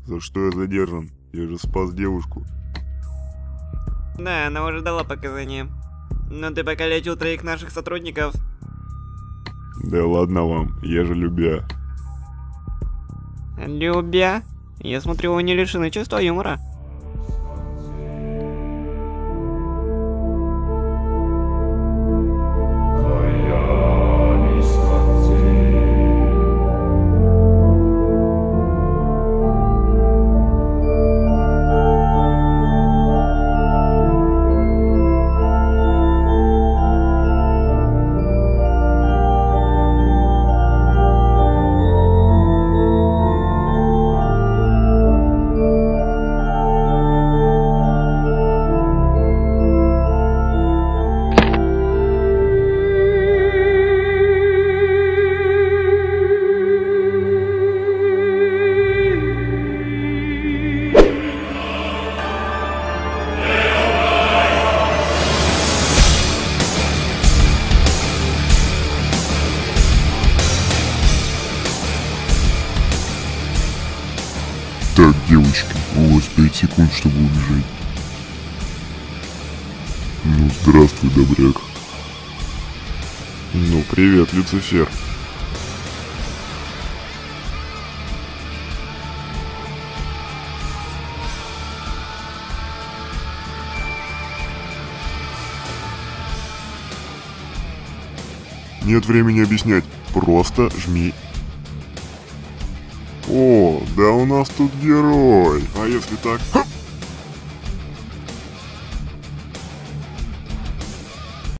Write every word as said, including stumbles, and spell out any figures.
За что я задержан? Я же спас девушку. Да, она уже дала показания. Но ты покалечил троих наших сотрудников. Да ладно вам, я же Любя. Любя? Я смотрю, вы не лишены чувства юмора. Так, девочки, у вас пять секунд, чтобы убежать. Ну, здравствуй, добряк. Ну, привет, Люцифер. Нет времени объяснять, просто жми. О, да у нас тут герой. А если так? Хоп!